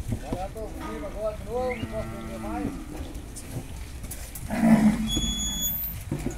Já estou vivo agora de novo, não posso beber mais.